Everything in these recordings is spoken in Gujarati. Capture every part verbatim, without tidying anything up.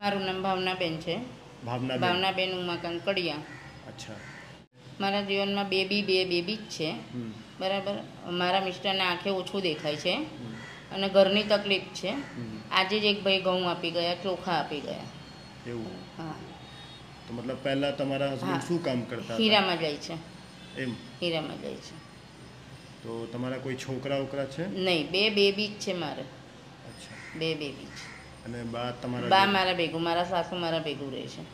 મારું નામ ભાવનાબેન છે. ભાવનાબેન ભાવનાબેન ઉમાકાંત કડિયા. અચ્છા. મારા જીવનમાં બેબી બે બેબી જ છે. બરાબર. મારા મિસ્ટરને આંખે ઓછું દેખાય છે અને ઘરની તકલીફ છે. આજે જ એક ભાઈ ઘઉં આપી ગયા, ચોખા આપી ગયા. એવું? હા. તો મતલબ પહેલા તમારા હસબન્ડ શું કામ કરતા? હીરામાં જાય છે. એમ? હીરામાં જાય છે. તો તમારા કોઈ છોકરા ઓકરા છે? નહીં, બે બેબી જ છે મારે. અચ્છા. બે બેબી છે. અને બા તમારા? બા મારા ભેગું, મારા સાસુ મારા ભેગું રહે છે.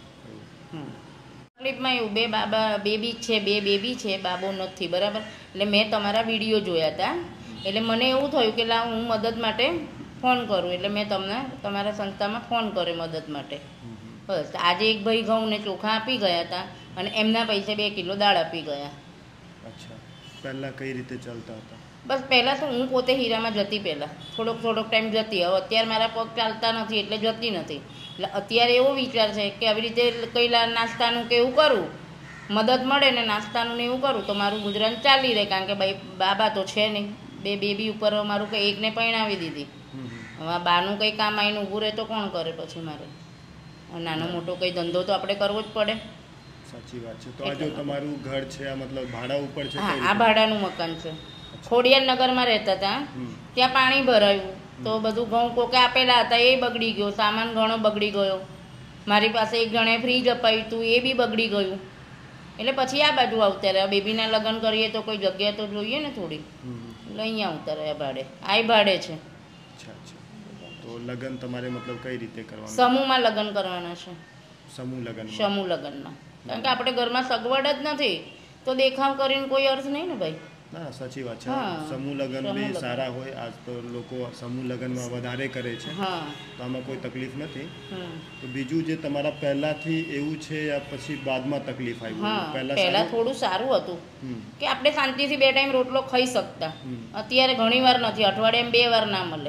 હમ તકલીફમાં એવું, બે બાબા બેબી છે, બે બેબી છે, બાબો નથી. બરાબર. એટલે મેં તમારા વિડીયો જોયા હતા, એટલે મને એવું થયું કે લા હું મદદ માટે ફોન કરું, એટલે મેં તમને તમારા સંસ્થામાં ફોન કર્યો મદદ માટે. બસ. આજે એક ભાઈ ઘઉં ને ચોખા આપી ગયા હતા અને એમના પૈસે બે કિલો દાળ આપી ગયા. અચ્છા. પહેલા કઈ રીતે ચાલતા હતા? બસ પહેલાં તો હું પોતે હીરામાં જતી, પહેલાં થોડોક થોડોક ટાઈમ જતી. હવે અત્યારે મારા પગ ચાલતા નથી એટલે જતી નથી. એટલે અત્યારે એવો વિચાર છે કે આવી રીતે કંઈ નાસ્તાનું કે એવું કરું, મદદ મળે ને નાસ્તાનું ને એવું કરું તો મારું ગુજરાન ચાલી રહે. કારણ કે ભાઈ બાબા તો છે નહીં, બે બેબી ઉપર મારું કંઈ એકને પરણાવી દીધી. હવે બાનું કંઈ કામ આવીને ઊભું રહે તો કોણ કરે પછી? મારે નાનો મોટો કંઈ ધંધો તો આપણે કરવો જ પડે. સાચી વાત છે. તો આ જો તમારું ઘર છે આ મતલબ ભાડા ઉપર છે? હા, આ ભાડાનું મકાન છે. ખોડિયાર નગરમાં રહેતા હતા, ત્યાં પાણી ભરાયું તો બધું ઘઉં કોકે આપેલા હતા એ બગડી ગયો, સામાન ઘણો બગડી ગયો. મારી પાસે એક જણે ફ્રીજ અપાવ્યું હતું એ બી બગડી ગયું. એટલે પછી આ બાજુ આવતા રહ્યા. બેબીના લગ્ન કરીએ તો કોઈ જગ્યા તો જોઈએ ને થોડી, એટલે અહીંયા આવતા રહ્યા ભાડે. આ ભાડે છે. અચ્છા અચ્છા. તો લગ્ન તમારે મતલબ કઈ રીતે કરવાનું? સમૂહમાં લગ્ન કરવાના છે. સમૂહ લગ્ન? સમૂહ લગ્નમાં. કારણ કે આપણે ઘરમાં સગવડ જ નથી તો દેખાવ કરીને કોઈ અર્થ નહીં ને ભાઈ. ના, સાચી વાત છે. સમૂહ લગ્ન બી સારા હોય. આજ તો લોકો સમૂહ લગ્નમાં વધારે કરે છે, તો આમાં કોઈ તકલીફ નથી. તો બીજું જે તમારા પહેલાથી એવું છે યા પછી બાદમાં તકલીફ આવી? પહેલા પહેલા થોડું સારું હતું કે આપણે શાંતિથી બે ટાઈમ રોટલો ખાઈ શકતા. અત્યારે ઘણી વાર નથી, અઠવાડિયામાં બે વાર ના મળે.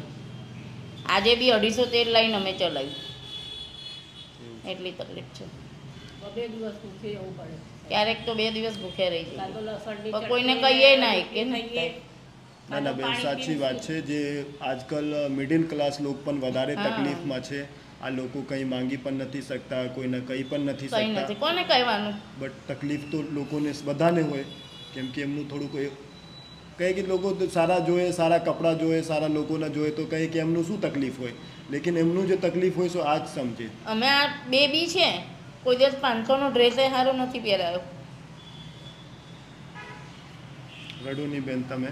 આજે બી અઢીસો તેલ લઈને અમે ચલાવ્યું, એટલી તકલીફ છે. બે દિવસ ભૂખે રહેવું પડે, ક્યારેક તો બે દિવસ ભૂખે રહી જાય, કોઈને કહીએ ના કે ના ના બેન, સાચી વાત છે. જે આજકાલ મિડિલ ક્લાસ લોકો પણ વધારે તકલીફમાં છે. આ લોકો કંઈ માંગી પણ નથી શકતા, કોઈને કંઈ પણ નથી શકતા. કોને કહેવાનું? બટ તકલીફ તો લોકોને બધાને હોય, કેમ કે એમનું થોડુંક કંઈ કે લોકો સારા જોઈએ, સારા કપડાં જોઈએ, સારા લોકોના જોઈએ તો કંઈ કે એમનું શું તકલીફ હોય, લેકિન એમનું જે તકલીફ હોય તો આ જ સમજે. અમે આ બેબી છે, કોઈ દિવસ પાંચસોનો ડ્રેસ એ સારો નથી પહેરાયો. રડો નહીં બેન તમે,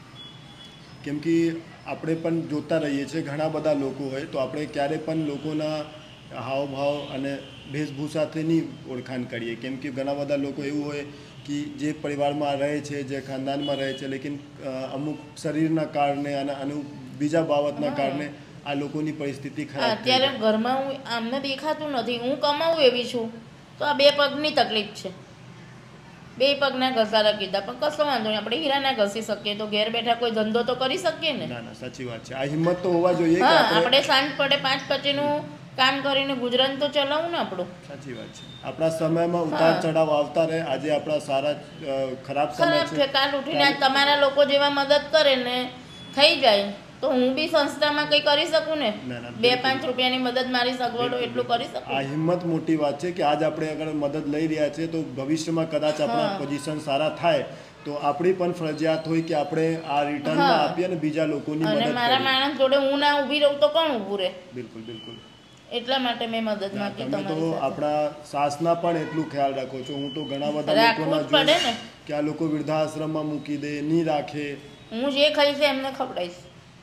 કેમ કે આપણે પણ જોતા રહીએ છીએ ઘણા બધા લોકો હોય તો આપણે ક્યારે પણ લોકોના હાવભાવ અને વેશભૂષાથી નહીં ઓળખાણ કરીએ. કેમ કે ઘણા બધા લોકો એવું હોય કે જે પરિવારમાં રહે છે, જે ખાનદાનમાં રહે છે, લેકિન અમુક શરીરના કારણે અને અમુક બીજા બાબતના કારણે આ લોકોની પરિસ્થિતિ ખરાબ. અત્યારે ઘરમાં હું આમને દેખાતું નથી, હું કમાવું એવી છું તો આ બે પગની તકલીફ છે. બે પગના ઘસારા કીધા પણ કશો વાંધો નહીં, આપણે હીરા ના ઘસી શકીએ તો ઘેર બેઠા કોઈ ધંધો તો કરી શકીએ ને. ના ના, સાચી વાત છે. આ હિંમત તો હોવા જોઈએ. હા, આપણે સાંજ પડે પાંચ પચીનું કામ કરીને ગુજરાન તો ચલાવવું ને આપણું. સાચી વાત છે. આપણા સમયમાં ઉતાર ચઢાવ આવતા રહે. આજે આપણા સારા ખરાબ સમય છે, કાલ ઉઠીને તમારા લોકો જેવા મદદ કરે ને થઈ જાય તો હું બી સંસ્થામાં કંઈ કરી શકું ને. બે પાંચ રૂપિયાની મદદ મારી સગવડો એટલું કરી શકું. આ હિંમત મોટી વાત છે કે આજ આપણે અગર મદદ લઈ રહ્યા છીએ તો ભવિષ્યમાં કદાચ આપણા પોઝિશન સારા થાય તો આપણી પણ ફરજિયાત હોય કે આપણે આ રિટર્નમાં આપીએ અને બીજા લોકોની મદદ કરીએ. મારા માણસ જોડે હું ના ઊભી રહું તો કોણ ઊભું રહે? બિલકુલ બિલકુલ. એટલા માટે મેં મદદ માંગી. તમે તો આપણા સાસના પણ એટલું ખ્યાલ રાખો છો. હું તો ઘણા બધા લોકોના જોઉં કે આ લોકો વૃદ્ધાશ્રમમાં મૂકી દે, નહીં રાખે. હું જે ખાઈશ એમને ખવડાવીશ.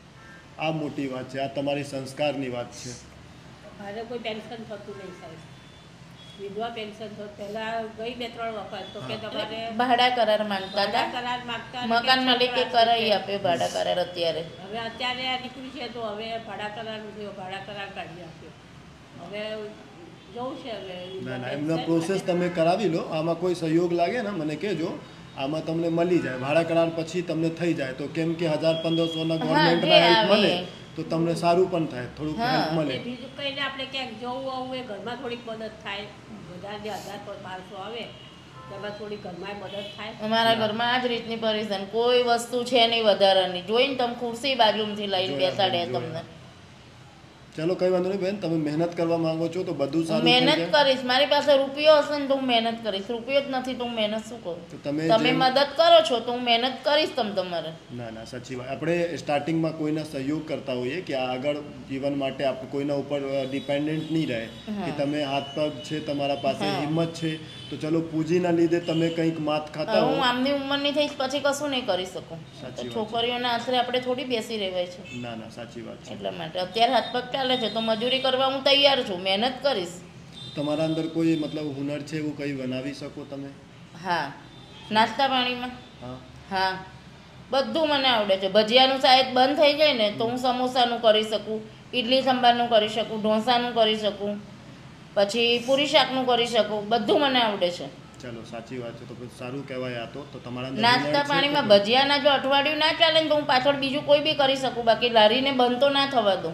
આ મોટી વાત છે, આ તમારી સંસ્કારની વાત છે. મારે કોઈ પેન્શન થતું નહીં સાહેબ, વિધવા પેન્શન થતું. પહેલા ગઈ બે ત્રણ વખત તો કે તમારે ભાડા કરાર માંગતા હતા, કરાર માંગતા, મકાન માલિકે કરાવી આપે ભાડા કરાર. અત્યારે હવે અત્યારે આ નીકળ્યું છે તો હવે ભાડા કરાર નથી, ભાડા કરાર કાઢી આપ્યો. હવે જવું છે. હવે ના ના, એમના પ્રોસેસ તમે કરાવી લો. આમાં કોઈ સહયોગ લાગે ને મને કહેજો, આમાં તમને મળી જાય. ભાડા કરાર પછી તમને થઈ જાય તો કેમ કે હજાર પંદરસોના ગવર્મેન્ટના હેલ્પ મળે તો તમને સારું પણ થાય, થોડુંક હેલ્પ મળે. બીજું કંઈને આપણે ક્યાંક જવું આવું એ ઘરમાં થોડીક મદદ થાય. બધાને હજાર બારસો આવે તેમાં થોડી ઘરમાં મદદ થાય. અમારા ઘરમાં આ જ રીતની પરિસ્થિતિ, કોઈ વસ્તુ છે નહીં વધારાની. જોઈને તમે ખુરશી બાજુમાંથી લઈને બેસાડે તમને. ચલો કંઈ વાંધો નહીં બેન, તમે મહેનત કરવા માંગો છો તો બધું હું સારું થઈ મહેનત જાય. કરીશ, મારી પાસે રૂપિયો હશે ને તો હું મહેનત કરીશ, રૂપિયો જ નથી તો હું મહેનત શું કરું? તો તમે તમે જેમ- મદદ કરો છો તો હું મહેનત કરીશ તમ તમારે. ના ના સાચી વાત. આપણે સ્ટાર્ટિંગમાં કોઈના સહયોગ કરતા હોઈએ કે આગળ જીવન માટે આપણે કોઈના ઉપર ડિપેન્ડન્ટ નહીં રહે કે તમે હાથ પગ છે તમારા પાસે, હા. હિંમત છે તો ચલો પૂંજીના લીધે તમે કંઈક માત ખાતા હવે હું હો. આમની ઉંમરની થઈશ પછી કશું નહીં કરી શકું. સાચી તો વાત છે. છોકરીઓના આશરે આપણે થોડી બેસી રહેવાય છે. ના ના સાચી વાત છે. એટલા માટે અત્યારે હાથ પગ ચાલે છે તો મજૂરી કરવા હું તૈયાર છું, મહેનત કરીશ. તમારા અંદર કોઈ મતલબ હુનર છે એવું કંઈ બનાવી શકો તમે? હા, નાસ્તા પાણીમાં હા. હા બધું મને આવડે છે. ભજીયાનું શાયદ બંધ થઈ જાય ને તો હું સમોસાનું કરી શકું, ઇડલી સંભારનું કરી શકું, ઢોસાનું કરી શકું, પછી પૂરી શાકનું કરી શકું, બધું મને આવડે છે. ચાલો સાચી વાત છે. તો પછી સારું કહેવાય. આ તો તો તમારા અંદર નાસ્તા હુનર છે પાણીમાં તો- ભજીયાના જો અઠવાડિયું ના ચાલે ને તો હું પાછળ બીજું કોઈ બી કરી શકું, બાકી લારીને બંધ તો ના થવા દઉં.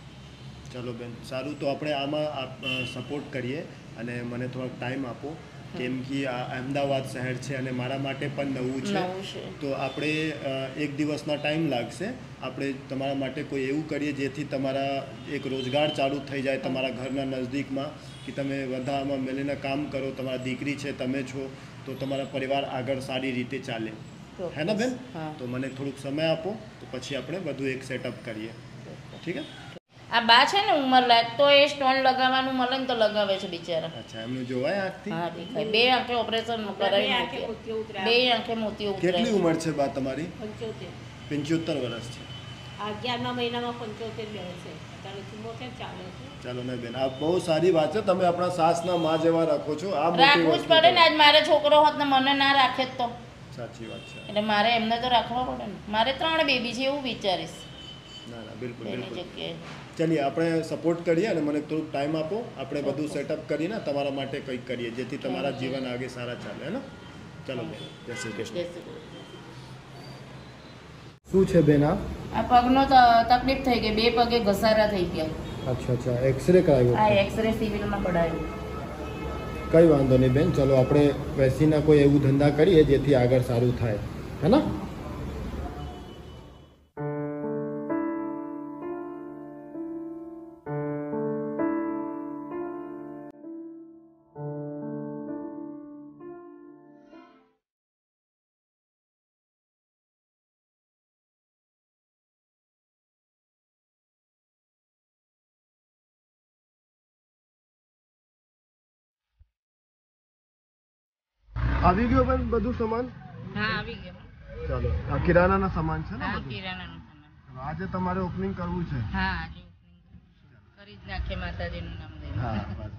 ચલો બેન સારું. તો આપણે આમાં સપોર્ટ કરીએ અને મને થોડોક ટાઈમ આપો, કેમ કે આ અમદાવાદ શહેર છે અને મારા માટે પણ નવું છે. નવું છે. તો આપણે અ, એક દિવસના ટાઈમ લાગશે. આપણે તમારા માટે કોઈ એવું કરીએ જેથી તમારા એક રોજગાર ચાલુ થઈ જાય તમારા ઘરના નજદીકમાં, કે તમે બધામાં મળીને કામ કરો. તમારા દીકરી છે, તમે છો, તો તમારા પરિવાર આગળ સારી રીતે ચાલે. હે ને બેન? હા. તો મને થોડુંક સમય આપો તો પછી આપણે બધું એક સેટઅપ કરીએ. ઠીક છે? આ બા છે ને ઉંમર લાયક તો એ સ્ટોન લગાવવાનું મળે ને તો લગાવે છે બિચારા. અચ્છા, એમનું જોવાય આંખથી? હા દેખાય. બે આંખે ઓપરેશન કરાવી બે આંખે મૂક્યા. મોતિયો ઉતર્યા. બે આંખે મોતીઓ કેટલી ઉતરાય. ઉંમર છે બા તમારી? પંચોતેર. પંચોતેર વર્ષ છે. અગિયારમા મહિનામાં પંચોતેર બેસે અત્યારે ચુમ્મોતેર ચાલે છે. ચાલો ને બેન, આ બહુ સારી વાત છે. તમે આપણા સાસના માં જેવા રાખો છો. આ મોટી રાખવું જ વસ્તુ પડે ને. છે. આજ મારે છોકરો હોત ને મને ના રાખે જ તો, સાચી વાત છે. એટલે મારે એમને તો રાખવા પડે ને. મારે ત્રણ બેબી છે એવું વિચારીશ ના ના બિલકુલ એની બિલકુલ. જગ્યાએ. ચલીએ, આપણે સપોર્ટ કરીએ અને મને થોડુંક ટાઈમ આપો. આપણે બધું સેટઅપ કરીને તમારા માટે કંઈક કરીએ જેથી તમારા જીવન આગે સારા ચાલે. હે ને? ચાલો બેન, જય શ્રી કૃષ્ણ. જય શ્રી કૃષ્ણ. શું છે બેન આ? આ પગનો ત- તકલીફ થઈ ગઈ, બે પગે ઘસારા થઈ ગયા. અચ્છા અચ્છા, એક્સરે કરાવ્યો આ છે. એક્સરે સિવિલમાં કઢાયું. કઈ વાંધો નહીં બેન, ચલો આપણે બેસીને કોઈ એવું ધંધા કરીએ જેથી આગળ સારું થાય. હે ને? આવી ગયો બેન બધું સામાન? હા આવી ગયો. ચાલો, આ કિરાણાના સામાન છે ને હા બધું? કિરાણાનું સામાન. આજે તમારે ઓપનિંગ કરવું છે? હા આજે opening કરી જ નાખીએ માતાજીનું નામ લઈને. હા બસ.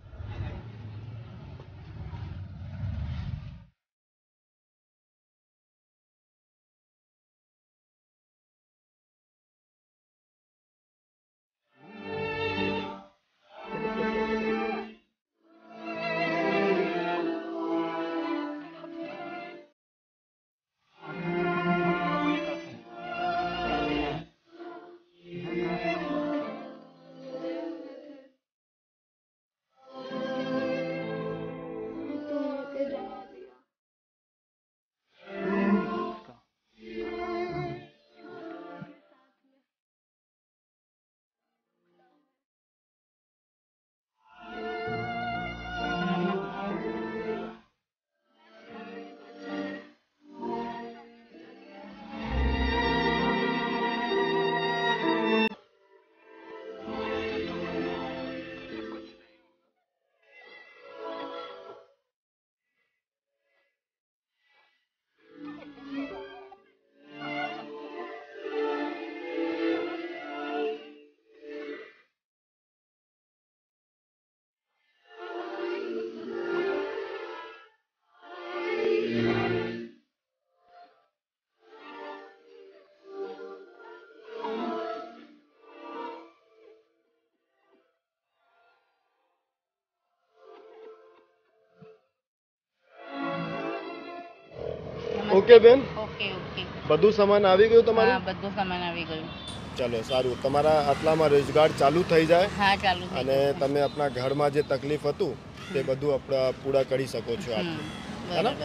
ઓકે બેન, ઓકે ઓકે. બધું સામાન આવી ગયું હા તમારું? બધું સામાન આવી ગયું. ચાલો સારું, તમારા આટલામાં રોજગાર ચાલુ થઈ જાય હા ચાલુ થઈ અને ગયું. તમે આપણા ઘરમાં જે તકલીફ હતું તે બધું આપણા પૂરા કરી શકો છો. હમ, આટલું હે ને?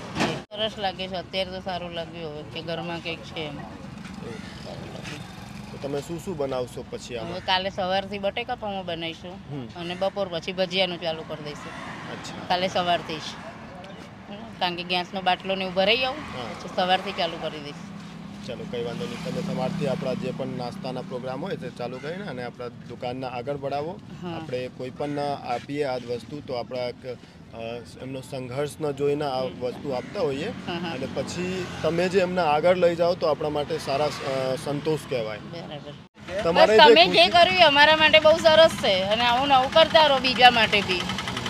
બરાબર. સરસ લાગે છે અત્યારે તો સારું લાગ્યું હવે કે ઘરમાં કંઈક છે એમ. તો તો તમે શું શું બનાવશો પછી હવે આમાં? કાલે સવારથી બટેકા પૌવા બનાવીશું હમ. અને બપોર પછી ભજીયાનું ચાલુ કરી દઈશું અચ્છા, કાલે સવારથી જ કારણ કે ગેસનો બાટલો ને એવું ભરાઈ આવું હા. પછી સવારથી ચાલુ કરી દઈશ. ચાલો કંઈ વાંધો નહીં. તમે તમારથી આપણા જે પણ નાસ્તાના પ્રોગ્રામ હોય તે ચાલુ કરીને અને આપણા દુકાનના આગળ બઢાવો. હા. આપણે કોઈ પણ આપીએ આ વસ્તુ તો આપણા એક, અ, એમનો સંઘર્ષ ન જોઈને આ વસ્તુ આપતા હોઈએ હા, હા. અને પછી તમે જે એમને આગળ લઈ જાઓ તો આપણા માટે સારા અ, સંતોષ કહેવાય. બરાબર. તમારે બસ જે તમે જે ખુશી- કર્યું એ અમારા માટે બહુ સરસ છે અને આવું નવું કરતા રહો બીજા માટે બી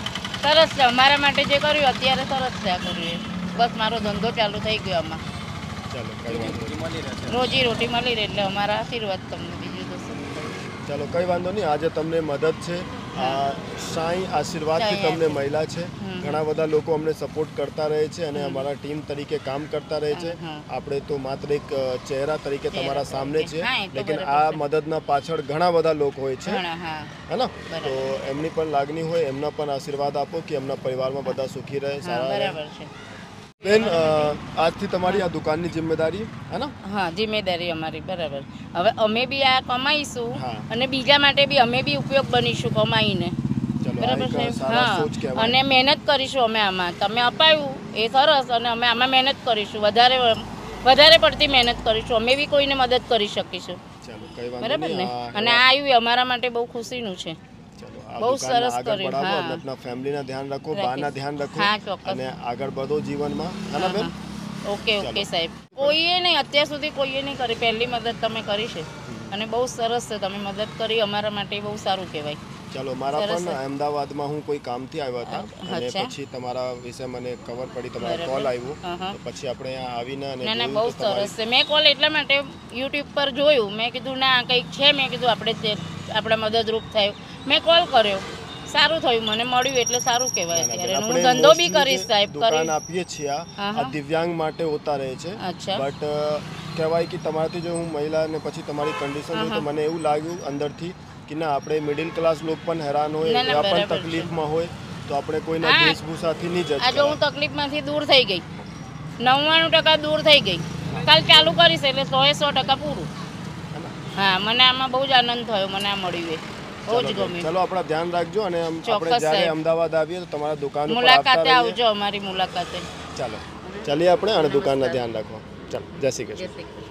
સરસ છે. અમારા માટે જે કર્યું અત્યારે સરસ છે આ કર્યું એ. બસ મારો ધંધો ચાલુ થઈ ગયો આમાં, ચાલો કંઈ વાંધો નહીં. રોજી રોટી મળી રહે એટલે અમારા આશીર્વાદ તમને, બીજું તો શું. ચાલો કંઈ વાંધો નહીં. આજે તમને મદદ છે, આ સાંઈ આશીર્વાદથી સાંઈ તમને આશીર્વાદ. મળ્યા છે. હમ. ઘણા બધા લોકો અમને સપોર્ટ કરતા રહે છે અને અમારા ટીમ તરીકે કામ કરતા રહે છે. હમ, હમ. આપણે તો માત્ર એક અ, ચહેરા તરીકે ચહેરા તમારા સામે તરીકે. છે, હા, એ તો લેકિન બરાબર આ છે. મદદના પાછળ ઘણા બધા લોકો હોય છે, ઘણા, હા હે ને? બરાબર. તો એમની પણ લાગણી હોય, એમના પણ આશીર્વાદ આપો કે એમના પરિવારમાં બધા સુખી રહે, હા સારા રહે. બરાબર છે. બેન, અ, આજથી તમારી આ દુકાનની જિમ્મેદારી, હે ને? હા જિમ્મેદારી અમારી, બરાબર. હવે અમે બી આ કમાઈશું હા. અને બીજા માટે બી અમે બી ઉપયોગ બનીશું કમાઈને, ચલો આ બરાબર એક છે. સારા હા, સોચ કહેવાય. અને મહેનત કરીશું અમે આમાં. તમે અપાયું એ સરસ અને અમે આમાં મહેનત કરીશું, વધારે વધારે પડતી મહેનત કરીશું. અમે બી કોઈને મદદ કરી શકીશું, ચાલો કંઈ વાંધો બરાબર નહીં. ને. આ અને આ આવ્યું એ અમારા માટે બહુ ખુશીનું છે. ચલો આ બહુ દુકાનના સરસ આગળ કર્યું, બઢાવો હા. અને આપણા ફેમિલીના ધ્યાન રાખો, રાખીશ. બાના ધ્યાન રાખો હા, ચોક્કસ. અને આગળ વધો જીવનમાં, હે ને બેન? ઓકે ચાલો. ઓકે સાહેબ. કોઈએ નહીં, અત્યાર સુધી કોઈએ નહીં કરી, પહેલી મદદ તમે કરી છે અને બહુ સરસ છે. તમે મદદ કરી અમારા માટે, બહુ સારું કહેવાય. ચાલો મારા સરસ પણ છે. અમદાવાદમાં હું કોઈ કામથી આવ્યા હતા અને અચ્છા. પછી તમારા વિશે મને ખબર પડી, તમારો બરાબર. કોલ આવ્યો હા, હા. તો પછી આપણે અહીંયા આવીને અને ના ના જોયું બહુ તો તમારી સરસ છે. મેં કોલ એટલા માટે યુટ્યુબ પર જોયું, મેં કીધું ના કંઈક છે, મેં કીધું આપણે તે આપણે મદદરૂપ થયું, મેં કોલ કર્યો, સારું થયું, મને મળ્યું એટલે સારું કહેવાય. ના, ના, અત્યારે બેન, હું આપણે ધંધો બી mostly કરીશ જે સાહેબ, દુકાન કરી. આપીએ છીએ આ હા, આ હા. દિવ્યાંગ માટે હોતા રહે છે. અચ્છા. બટ કહેવાય કે તમારાથી જો હું મહિલા ને પછી તમારી કન્ડિશન હા, જોઈ તો હા. મને એવું લાગ્યું અંદરથી કે ના, આપણે મિડિલ ક્લાસ લોકો પણ હેરાન હોય, ના, ના, એવા પણ બરાબર છે. તકલીફમાં હોય તો આપણે કોઈના હા. વેશભૂષાથી નહીં જજ આ જો હું કરાય. તકલીફમાંથી દૂર થઈ ગઈ, નવ્વાણું ટકા દૂર થઈ ગઈ. કાલ ચાલુ કરીશ એટલે સો એ સો ટકા પૂરું. હે ને? હા, મને આમાં બહુ જ આનંદ થયો, મને આ મળ્યું એ બહુ જ ચલો બેન, ગમ્યું. ચલો આપણા ધ્યાન રાખજો અને આમ ચોક્કસ આપણે જ્યારે સાહેબ. અમદાવાદ આવીએ તો તમારા દુકાન ઉપર આવતા મુલાકાતે રહીએ. આવજો, અમારી મુલાકાતે. ચાલો ચાલીએ આપણે અને દુકાનના ધ્યાન રાખો. ચાલો, જય શ્રી કૃષ્ણ. જય શ્રી કૃષ્ણ.